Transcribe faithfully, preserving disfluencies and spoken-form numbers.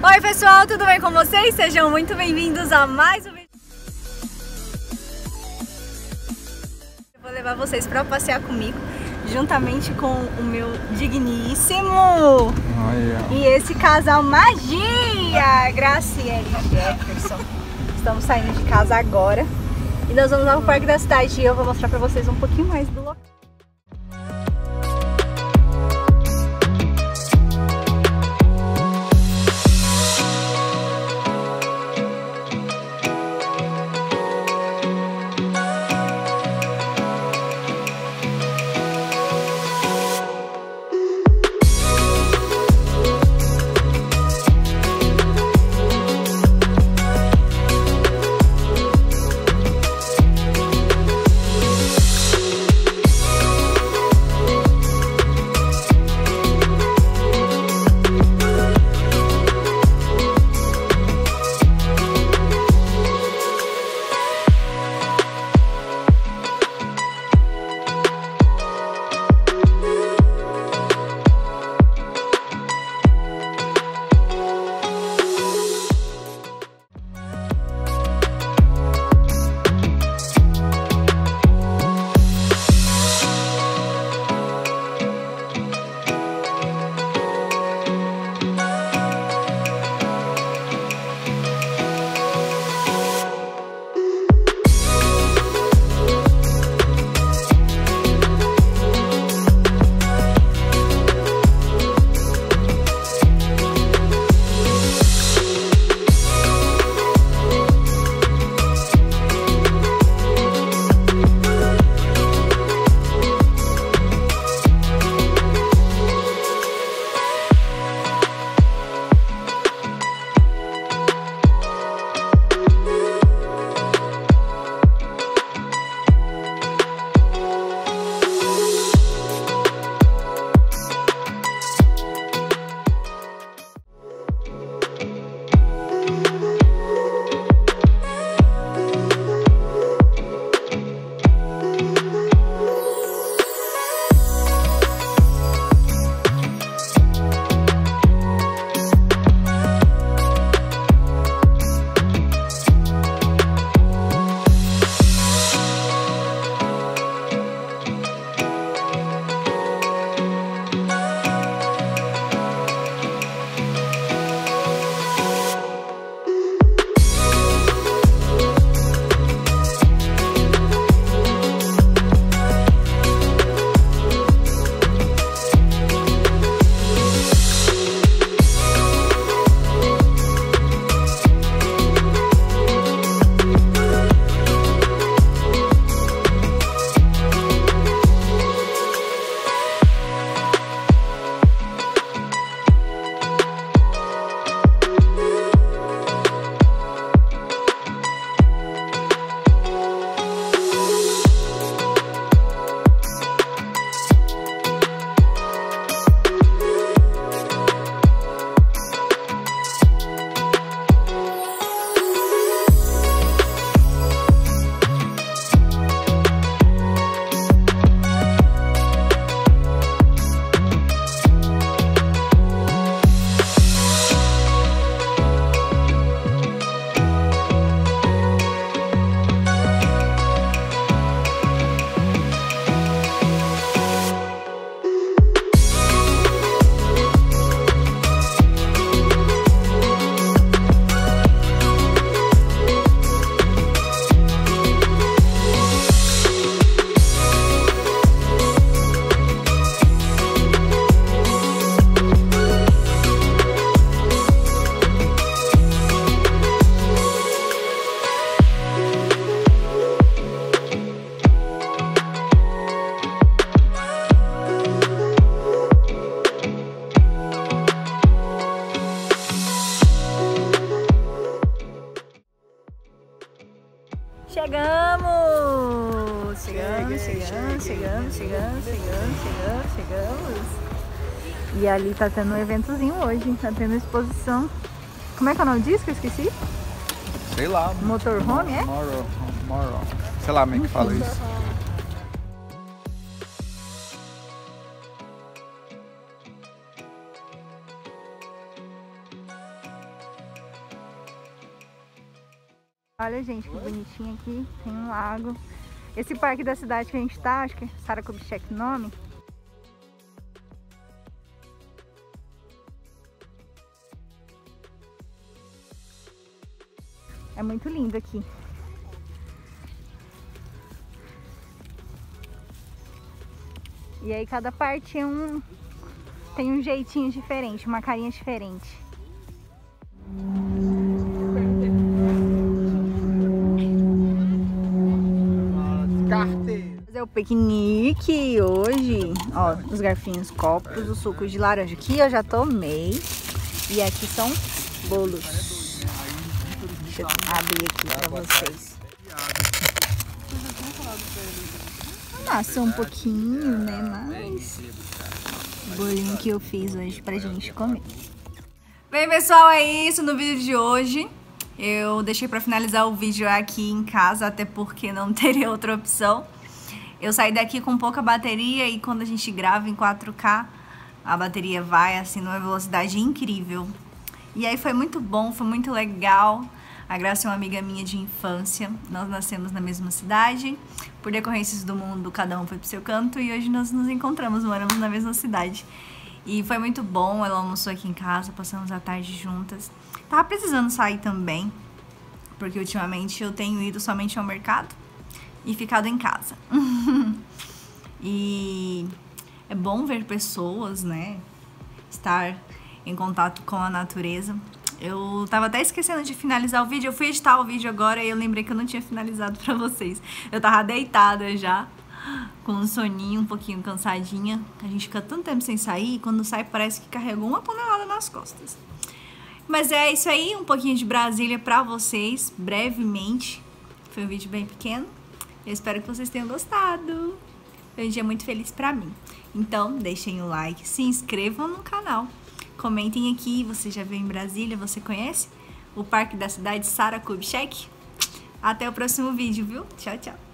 Oi pessoal, tudo bem com vocês? Sejam muito bem-vindos a mais um vídeo. Eu vou levar vocês para passear comigo, juntamente com o meu digníssimo Olha. e esse casal magia, Graciele e Jefferson. Estamos saindo de casa agora e nós vamos lá no Parque da Cidade e eu vou mostrar para vocês um pouquinho mais do local. Chegamos! Chegamos, chegamos, chegamos, chegamos, chegamos, chegamos, chegamos. E ali tá tendo um eventozinho hoje, tá tendo exposição. Como é que é o nome disso que eu esqueci? Sei lá. Motorhome, é? Moro, moro. Sei lá como é que fala isso. Olha, gente, que bonitinho aqui. Tem um lago. Esse parque da cidade que a gente tá, acho que é Sara Kubitschek o nome. É muito lindo aqui. E aí cada parte é um, tem um jeitinho diferente, uma carinha diferente. Fazer o piquenique hoje. Ó, os garfinhos, copos, o suco de laranja. Aqui eu já tomei. E aqui são bolos. Deixa eu abrir aqui pra vocês. Amassou um pouquinho, né? Mas o bolinho que eu fiz hoje pra gente comer. Bem, pessoal, é isso no vídeo de hoje. Eu deixei pra finalizar o vídeo aqui em casa, até porque não teria outra opção. Eu saí daqui com pouca bateria e quando a gente grava em quatro K, a bateria vai assim numa velocidade incrível. E aí foi muito bom, foi muito legal. A Graça é uma amiga minha de infância, nós nascemos na mesma cidade, por decorrências do mundo, cada um foi pro seu canto e hoje nós nos encontramos, moramos na mesma cidade. E foi muito bom, ela almoçou aqui em casa, passamos a tarde juntas. Tava precisando sair também, porque ultimamente eu tenho ido somente ao mercado e ficado em casa. E é bom ver pessoas, né, estar em contato com a natureza. Eu tava até esquecendo de finalizar o vídeo, eu fui editar o vídeo agora e eu lembrei que eu não tinha finalizado pra vocês. Eu tava deitada já, com um soninho, um pouquinho cansadinha. A gente fica tanto tempo sem sair e quando sai parece que carregou uma tonelada nas costas. Mas é isso aí, um pouquinho de Brasília pra vocês, brevemente. Foi um vídeo bem pequeno. Eu espero que vocês tenham gostado. Foi um dia muito feliz pra mim. Então, deixem o like, se inscrevam no canal. Comentem aqui, você já veio em Brasília, você conhece o Parque da Cidade Sara Kubitschek? Até o próximo vídeo, viu? Tchau, tchau!